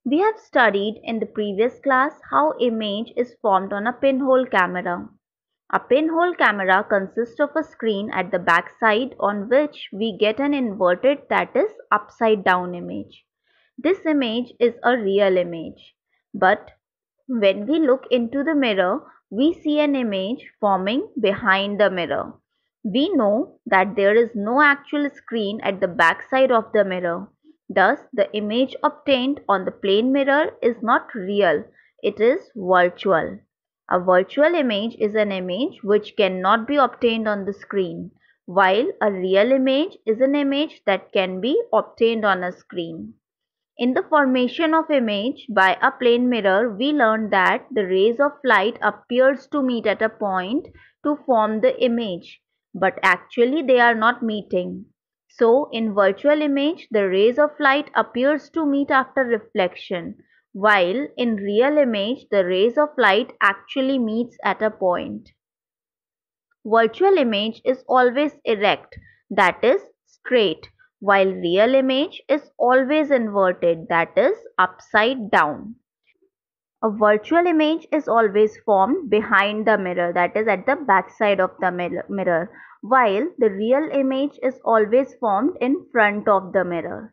We have studied in the previous class how image is formed on a pinhole camera. A pinhole camera consists of a screen at the back side on which we get an inverted, that is upside down image. This image is a real image, but when we look into the mirror, we see an image forming behind the mirror. We know that there is no actual screen at the back side of the mirror. Thus, the image obtained on the plane mirror is not real, it is virtual. A virtual image is an image which cannot be obtained on the screen, while a real image is an image that can be obtained on a screen. In the formation of image by a plane mirror, we learned that the rays of light appears to meet at a point to form the image, but actually they are not meeting. So in virtual image, the rays of light appears to meet after reflection, while in real image, the rays of light actually meets at a point. Virtual image is always erect, that is straight, while real image is always inverted, that is upside down. A virtual image is always formed behind the mirror, that is at the back side of the mirror, while the real image is always formed in front of the mirror.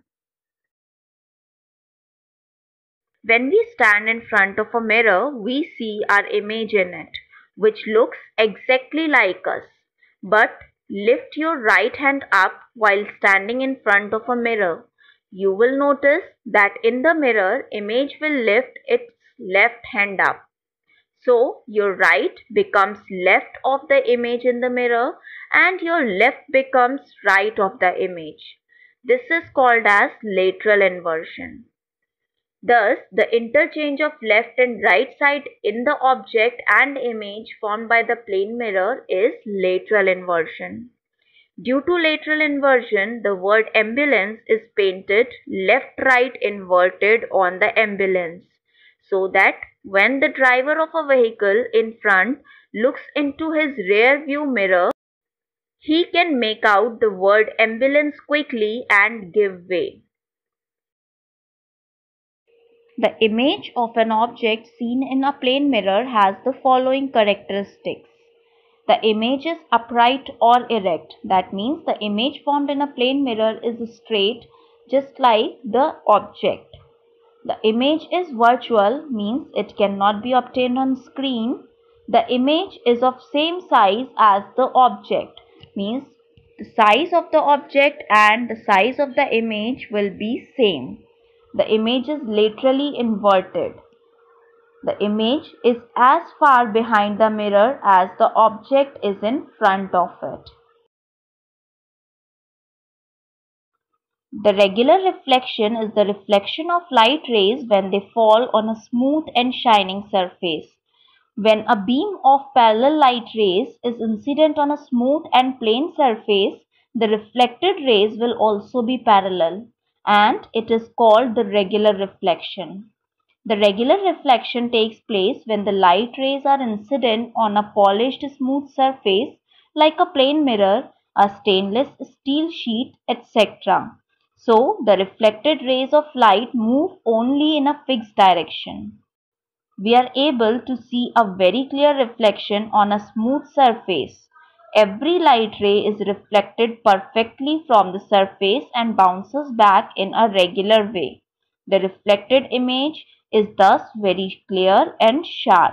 When we stand in front of a mirror, we see our image in it, which looks exactly like us. But lift your right hand up while standing in front of a mirror. You will notice that in the mirror, image will lift its left hand up. So your right becomes left of the image in the mirror and your left becomes right of the image. This is called as lateral inversion. Thus, the interchange of left and right side in the object and image formed by the plane mirror is lateral inversion. Due to lateral inversion, the word ambulance is painted left-right inverted on the ambulance, so that when the driver of a vehicle in front looks into his rear view mirror, he can make out the word ambulance quickly and give way. The image of an object seen in a plane mirror has the following characteristics. The image is upright or erect. That means the image formed in a plane mirror is straight, just like the object. The image is virtual, means it cannot be obtained on screen. The image is of same size as the object, means the size of the object and the size of the image will be same. The image is laterally inverted. The image is as far behind the mirror as the object is in front of it. The regular reflection is the reflection of light rays when they fall on a smooth and shining surface. When a beam of parallel light rays is incident on a smooth and plane surface, the reflected rays will also be parallel, and it is called the regular reflection. The regular reflection takes place when the light rays are incident on a polished smooth surface like a plane mirror, a stainless steel sheet, etc. So, the reflected rays of light move only in a fixed direction. We are able to see a very clear reflection on a smooth surface. Every light ray is reflected perfectly from the surface and bounces back in a regular way. The reflected image is thus very clear and sharp.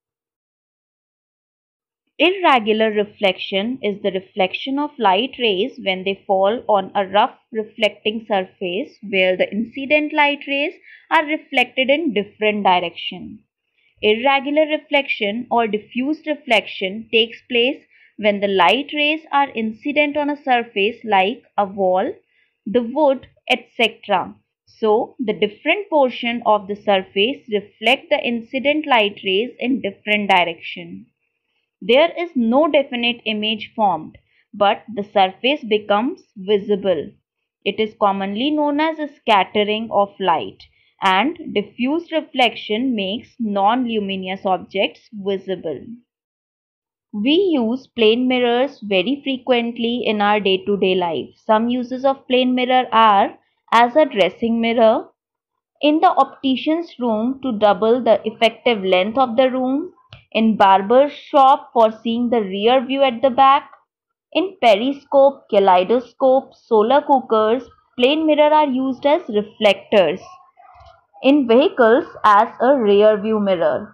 Irregular reflection is the reflection of light rays when they fall on a rough reflecting surface where the incident light rays are reflected in different directions. Irregular reflection or diffused reflection takes place when the light rays are incident on a surface like a wall, the wood, etc. So, the different portion of the surface reflect the incident light rays in different direction. There is no definite image formed, but the surface becomes visible. It is commonly known as a scattering of light, and diffuse reflection makes non-luminous objects visible. We use plane mirrors very frequently in our day-to-day life. Some uses of plane mirror are as a dressing mirror, In the optician's room to double the effective length of the room, in barber's shop for seeing the rear view at the back, in periscope, kaleidoscope, solar cookers, plane mirror are used as reflectors. In vehicles as a rear view mirror.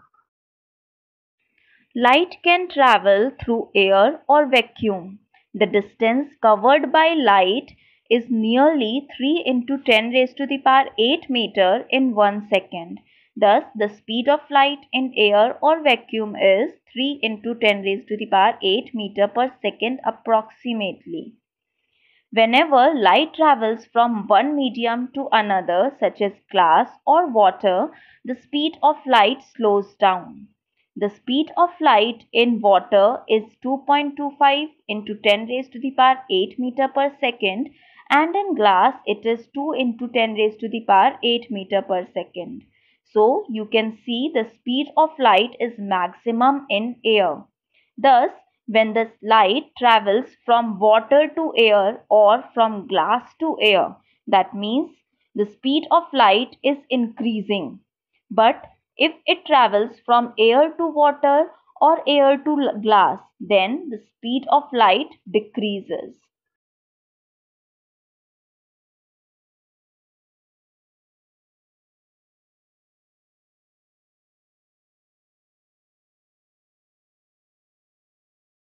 Light can travel through air or vacuum. The distance covered by light is nearly 3 into 10 raised to the power 8 meter in 1 second. Thus, the speed of light in air or vacuum is 3 into 10 raised to the power 8 meter per second approximately. Whenever light travels from one medium to another, such as glass or water, the speed of light slows down. The speed of light in water is 2.25 into 10 raised to the power 8 meter per second, and in glass it is 2 into 10 raised to the power 8 meter per second. So you can see the speed of light is maximum in air. Thus, when the light travels from water to air or from glass to air, that means the speed of light is increasing. But if it travels from air to water or air to glass, then the speed of light decreases.